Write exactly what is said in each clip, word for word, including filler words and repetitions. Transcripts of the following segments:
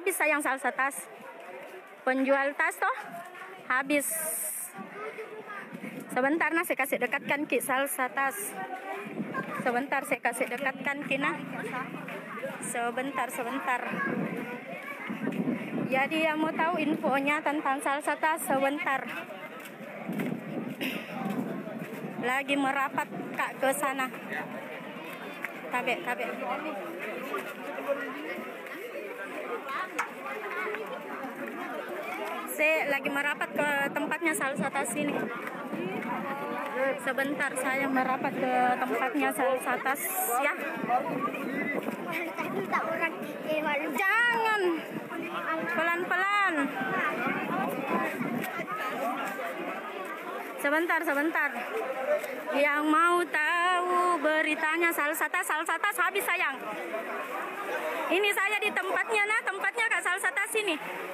habis sayang salsa tas. Penjual tas toh habis. Sebentar nah saya kasih dekatkan ki salsa tas. Sebentar saya kasih dekatkan ki nah. Sebentar sebentar. Jadi yang mau tahu infonya tentang salsa tas sebentar. Lagi merapat Kak ke sana. Kabek kabek. Saya lagi merapat ke tempatnya salsa tas ini. Sebentar saya merapat ke tempatnya salsa tas ya. Jangan. Pelan-pelan. Sebentar, sebentar. Yang mau tahu beritanya salsa tas, salsa tas habis sayang. Ini saya di tempatnya nah, tempatnya Kak salsa tas ini.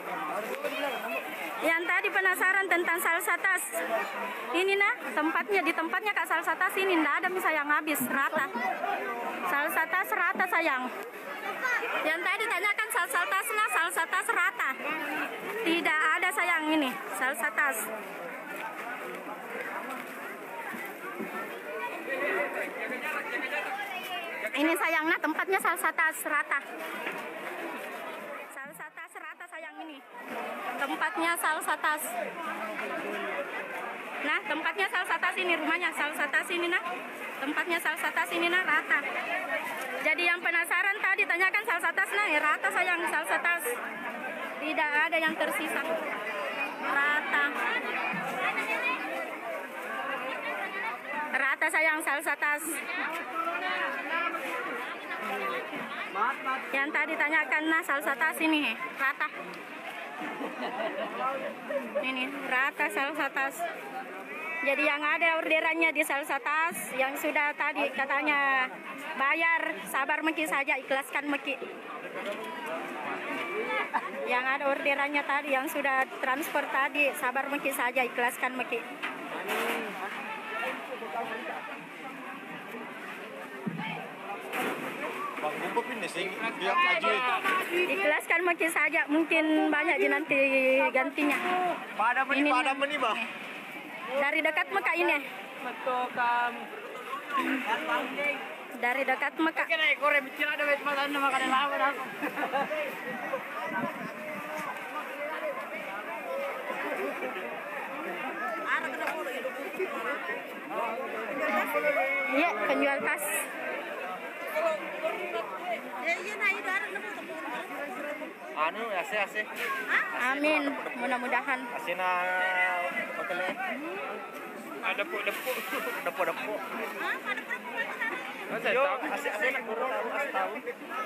Yang tadi penasaran tentang salsa tas. Ini nah, tempatnya di tempatnya Kak salsa tas ini nggak ada misal yang habis rata. Salsa tas rata sayang. Yang tadi tanyakan salsa tas nah, salsa tas rata. Tidak ada sayang ini, salsa tas. Ini sayang nah, tempatnya salsa tas rata. Salsa tas rata sayang ini. Tempatnya salsa tas. Nah, tempatnya salsa tas ini, rumahnya salsa tas ini nah. Tempatnya salsa tas ini nah rata. Jadi yang penasaran tadi tanyakan salsa tas nah, ya rata sayang salsa tas. Tidak ada yang tersisa. Rata. Rata sayang salsa tas. Yang tadi tanyakan nah salsa tas ini rata. Ini rata salsa tas. Jadi yang ada orderannya di salsa tas, yang sudah tadi katanya bayar, sabar meki saja, ikhlaskan meki. Yang ada orderannya tadi, yang sudah transfer tadi, sabar meki saja, ikhlaskan meki. Bang Bumbup ini sih dia aja. Ikhlaskan meki saja, mungkin banyak je nanti gantinya. Pada meni pada meni bah. Dari dekat Mekah ini. Metokam. Dari dekat Mekah. Kena ekor bikin ada wet mata nama kada lawan aku. Iya, penjual tas. Anu ase ase. Amin, mudah-mudahan. Asina hotelnya. Ada depuk-depuk. Depo-depo. Masa Yo, tahu? ase ase nak kurang tahu ase tahu.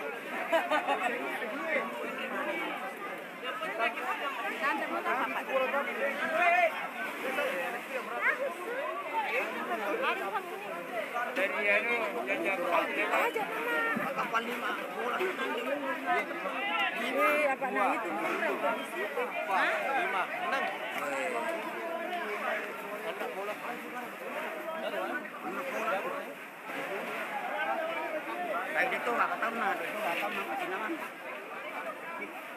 Dari anu jajak aja. Kapal lima bola. Ini apa nah itu? Hah? Lima, enam. Anak bola. Kayak gitu nggak ketemu nah, itu nggak ketemu masih nama.